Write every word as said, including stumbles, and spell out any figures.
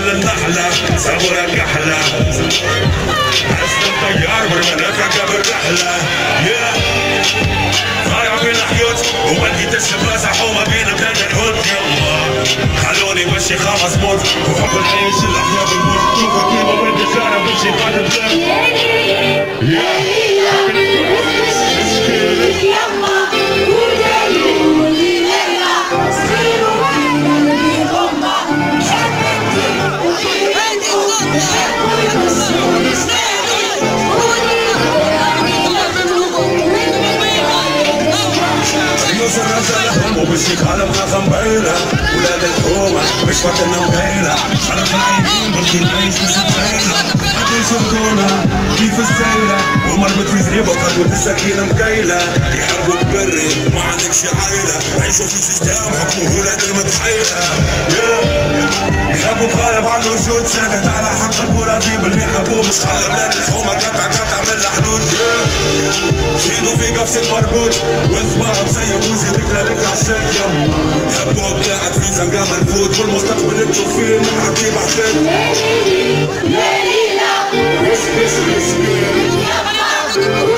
مثل النحلة صبرك أحلى حسن الطيار برمناك بالرحلة يا ضايع بين الحيوط وما لقيتش بلاصة حومة بين بلاد الهود يلا خلوني مشي خمس موت وحب العيش الأحياء بالموت شوفك كيما ولد الشارع بمشي بعد البلاد يا وبشيك على بلاصة مبيلة ولاد الحومة مش وقتنا مبيلة على العينين بلكي نعيش مش مبيلة عدي يشركونا كيف السيلة ومربط في زريبة وقدوة السكينة مكيلة يحبوا تبري ما عندكش عيلة عيشوا في سيستم حكموا ولاد المتحيلة يحبوا تغالب على الوجود ساكت على حق البراكيب اللي يحبوا مش خلى بلاد الحومة قطع قطع من الحدود شيلوا في قفص المربوط وصباح مسيب وزيدك لك عشان يحبوك قاعد في زنقة منفوت والمستقبل تشوف فيه نحكي بعدين يا ليلى بس بس بس